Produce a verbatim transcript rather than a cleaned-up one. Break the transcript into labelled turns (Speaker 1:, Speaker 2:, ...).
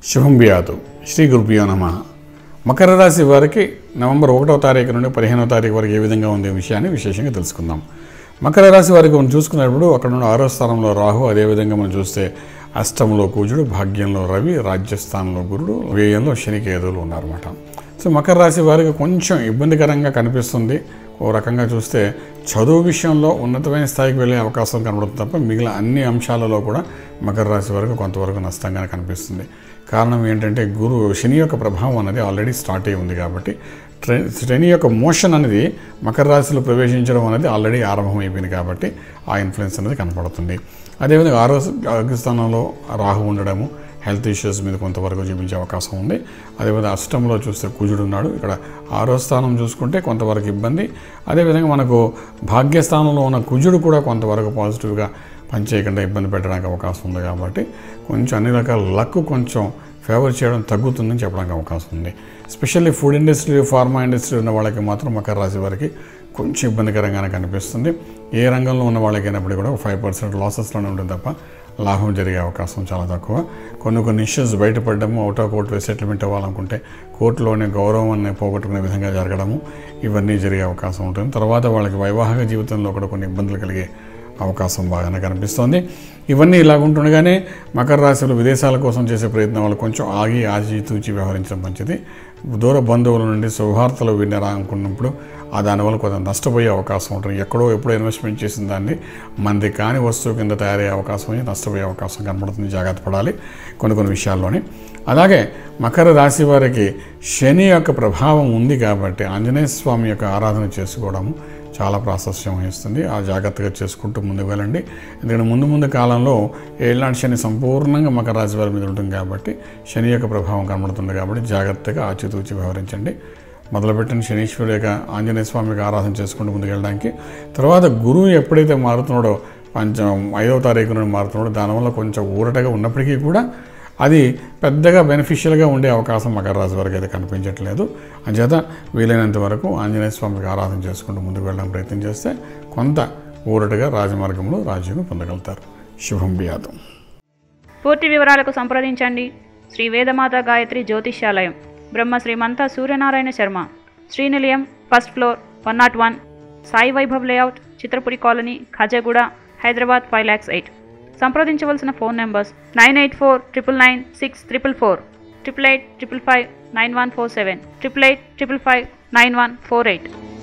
Speaker 1: శుభం బియాతు శ్రీ గురుభ్యో నమః. మకర రాశి వారికి నవంబర్ ఒకటో తారీఖు నుండి పదిహేనో తారీఖు వరకు ఏ విధంగా ఉంది విషయాన్ని విశేషంగా తెలుసుకుందాం. మకర రాశి వారికి మనం చూసుకున్నప్పుడు అక్కడ నుండి ఆరో స్థానంలో రాహు, అదేవిధంగా మనం చూస్తే అష్టంలో కుజుడు, భాగ్యంలో రవి, రాజ్యస్థానంలో గురుడు, వ్యయంలో శనికేతువులు ఉన్నారన్నమాట. సో మకర రాశి వారికి కొంచెం ఇబ్బందికరంగా కనిపిస్తుంది. ఓ రకంగా చూస్తే చదువు విషయంలో ఉన్నతమైన స్థాయికి వెళ్ళే అవకాశం కనబడుతుంది తప్ప మిగిలిన అన్ని అంశాలలో కూడా మకర రాశి వరకు కొంతవరకు నష్టంగానే కనిపిస్తుంది. కారణం ఏంటంటే గురు శని యొక్క ప్రభావం అనేది ఆల్రెడీ స్టార్ట్ అయి ఉంది కాబట్టి శని యొక్క మోషన్ అనేది మకర రాశిలో ప్రవేశించడం అనేది ఆల్రెడీ ఆరంభమైపోయింది కాబట్టి ఆ ఇన్ఫ్లుయెన్స్ అనేది కనపడుతుంది. అదేవిధంగా ఆరో స్థానంలో రాహు ఉండడము హెల్త్ ఇష్యూస్ మీద కొంతవరకు చూపించే అవకాశం ఉంది. అదేవిధంగా అష్టంలో చూస్తే కుజుడు ఉన్నాడు. ఇక్కడ ఆరో స్థానం చూసుకుంటే కొంతవరకు ఇబ్బంది. అదేవిధంగా మనకు భాగ్యస్థానంలో ఉన్న కుజుడు కూడా కొంతవరకు పాజిటివ్గా పనిచేయకుండా ఇబ్బంది పెట్టడానికి అవకాశం ఉంది కాబట్టి కొంచెం అన్ని రకాల లక్ కొంచెం ఫేవర్ చేయడం తగ్గుతుందని చెప్పడానికి అవకాశం ఉంది. Especially food industry, pharma industry ఉన్న వాళ్ళకి మాత్రం మకర రాశి వారికి కొంచెం ఇబ్బందికరంగానే కనిపిస్తుంది. ఏ రంగంలో ఉన్న వాళ్ళకైనప్పుడు కూడా ఫైవ్ పర్సెంట్ లాసెస్లోనే ఉంటుంది తప్ప లాభం జరిగే అవకాశం చాలా తక్కువ. కొన్ని కొన్ని ఇష్యూస్ బయటపడడము, అవుట్ ఆఫ్ కోర్టు సెటిల్మెంట్ అవ్వాలనుకుంటే కోర్టులోని గౌరవాన్ని పోగొట్టుకునే విధంగా జరగడము, ఇవన్నీ జరిగే అవకాశం ఉంటుంది. తర్వాత వాళ్ళకి వైవాహిక జీవితంలో కూడా కొన్ని ఇబ్బందులు కలిగే అవకాశం బాగానే కనిపిస్తోంది. ఇవన్నీ ఇలాగుంటుండగానే మకర రాశిలో విదేశాల కోసం చేసే ప్రయత్నం వాళ్ళు కొంచెం ఆగి ఆచితూచి వ్యవహరించడం మంచిది. దూర బంధువుల నుండి శుభవార్తలు వినరా అనుకున్నప్పుడు ఆ దానివల్ల కొంత నష్టపోయే అవకాశం ఉంటుంది. ఎక్కడో ఎప్పుడో ఇన్వెస్ట్మెంట్ చేసిన దాన్ని మంది కాని వస్తువు కింద తయారయ్యే అవకాశం ఉంది, నష్టపోయే అవకాశం కనబడుతుంది. జాగ్రత్త పడాలి కొన్ని కొన్ని విషయాల్లోనే. అలాగే మకర రాశి వారికి శని యొక్క ప్రభావం ఉంది కాబట్టి ఆంజనేయ స్వామి యొక్క ఆరాధన చేసుకోవడము చాలా ప్రాశస్త్యం వహిస్తుంది. ఆ జాగ్రత్తగా చేసుకుంటూ ముందుకు వెళ్ళండి. ఎందుకంటే ముందు ముందు కాలంలో ఏళ్ళనాటి శని సంపూర్ణంగా మకర రాశి వారి మీద ఉంటుంది కాబట్టి శని యొక్క ప్రభావం కనబడుతుంది కాబట్టి జాగ్రత్తగా ఆచితూచి వ్యవహరించండి. మొదలుపెట్టిన శనీశ్వరుడు యొక్క ఆంజనేయ స్వామికి ఆరాధన చేసుకుంటూ ముందుకు వెళ్ళడానికి. తర్వాత గురువు ఎప్పుడైతే మారుతున్నాడో పంచం ఐదవ తారీఖు నుండి మారుతున్నాడో దానివల్ల కొంచెం ఊరటగా ఉన్నప్పటికీ కూడా అది పెద్దగా బెనిఫిషియల్గా ఉండే అవకాశం మకర రాశి వారికి అయితే కనిపించట్లేదు. అంచేత వీలైనంత వరకు ఆంజనేయ స్వామికి ఆరాధన చేసుకుంటూ ముందుకు వెళ్ళడానికి ప్రయత్నం చేస్తే కొంత ఊరటగా రాజమార్గంలో రాజ్యం పొందగలుగుతారు. శుభం బియాతం.
Speaker 2: పూర్తి వివరాలకు సంప్రదించండి Shri Vedamata Gayatri Jyotishyalayam, Brahma Srimantha Suryanarayana Sharma, Srinilayam, first floor, one nought one, Sai Vaibhav layout, Chitrapuri colony, Khajaguda, Hyderabad five lakhs eight. సంప్రదించవలసిన phone numbers nine eight four triple nine six triple four, triple eight triple five nine one four seven, triple eight triple five nine one four eight.